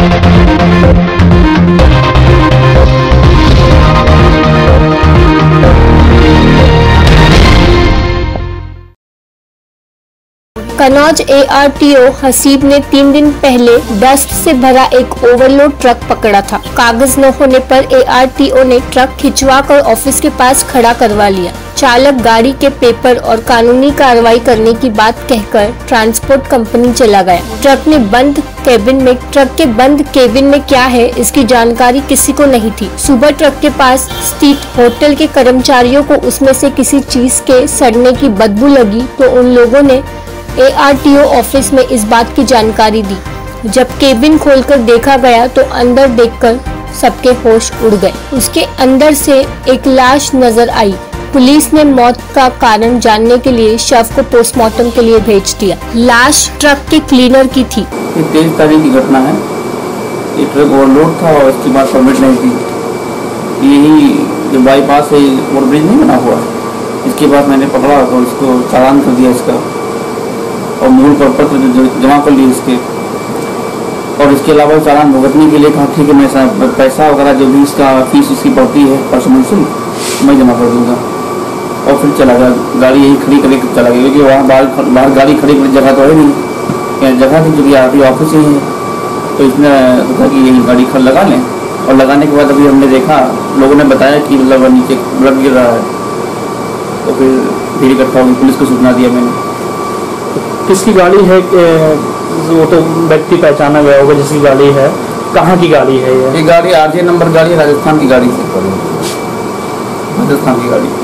Kannauj ARTO Haseeb ने 3 दिन पहले डस्ट से भरा एक ओवरलोड ट्रक पकड़ा था। कागज न होने पर ARTO ने ट्रक खिंचवाकर ऑफिस के पास खड़ा करवा लिया। चालक गाड़ी के पेपर और कानूनी कार्रवाई करने की बात कहकर ट्रांसपोर्ट कंपनी चला गया। ट्रक के बंद केबिन में क्या है, इसकी जानकारी किसी को नहीं थी। सुबह ट्रक के पास स्थित होटल के कर्मचारियों को उसमें से किसी चीज के सड़ने की बदबू लगी तो उन लोगों ने ARTO ऑफिस में इस बात की जानकारी दी। जब केबिन खोलकर देखा गया तो अंदर देखकर सबके होश उड़ गए। उसके अंदर से एक लाश नजर आई। पुलिस ने मौत का कारण जानने के लिए शव को पोस्टमार्टम के लिए भेज दिया। लाश ट्रक के क्लीनर की थी। ये 23 तारीख की घटना है। ये ट्रक ओवरलोड था और उसके बाद परमिट नहीं थी। यही जो बाईपास है ओवरब्रिज नहीं बना हुआ, इसके बाद मैंने पकड़ा तो इसको चालान कर दिया इसका और मूल पर पत्र जमा कर लिए इसके, और इसके अलावा चालान भुगतने के लिए कहा ठीक है मैं पैसा वगैरह जो भी इसका फीस उसकी पड़ती है पर्सनल से मैं जमा कर दूंगा। और फिर चला गया, गाड़ी यही खड़ी करके चला गया क्योंकि वहाँ बाहर गाड़ी खड़ी करने जगह तो है नहीं, जगह थी जो RTO ऑफिस ही है। तो इसने कहा कि यही गाड़ी खड़ लगा लें, और लगाने के बाद अभी हमने देखा, लोगों ने बताया कि मतलब नीचे ब्लड गिर रहा है, तो फिर भीड़ इकट्ठा होगी, पुलिस को सूचना दिया मैंने। किसकी गाड़ी है? वो तो व्यक्ति पहचाना गया होगा जिसकी गाड़ी है। कहाँ की गाड़ी है ये गाड़ी RJ नंबर गाड़ी है, राजस्थान की गाड़ी है, राजस्थान की गाड़ी।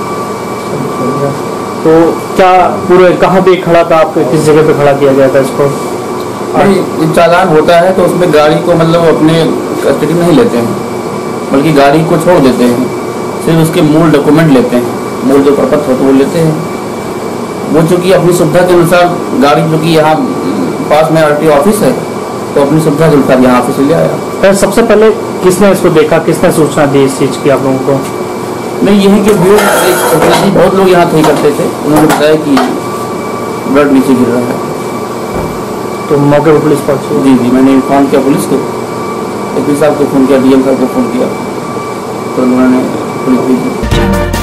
तो क्या पूरे कहाँ पे खड़ा था, आप किस जगह पे खड़ा किया गया था इसको? नहीं, चालान होता है तो उसमें गाड़ी को मतलब अपने कस्टडी में नहीं लेते हैं, बल्कि गाड़ी को छोड़ देते हैं, सिर्फ उसके मूल डॉक्यूमेंट लेते हैं, मूल जो प्रपत्र होता है वो लेते हैं। वो चूँकि अपनी सुविधा के अनुसार गाड़ी जो कि यहाँ पास में RTO ऑफिस है तो अपनी सुविधा के अनुसार यहाँ ऑफिस ले आया। सबसे पहले किसने इसको देखा, किसने सूचना दी इस चीज़ की आप लोगों को? नहीं, यही कि बहुत लोग यहाँ थे करते थे, उन्होंने बताया कि ब्लड नीचे गिर रहा है। तो मौके पर पुलिस पहुँची? जी, मैंने इन्फॉर्म किया पुलिस को, SP साहब को फ़ोन किया, DM साहब को फ़ोन किया, तो उन्होंने पुलिस भेजी।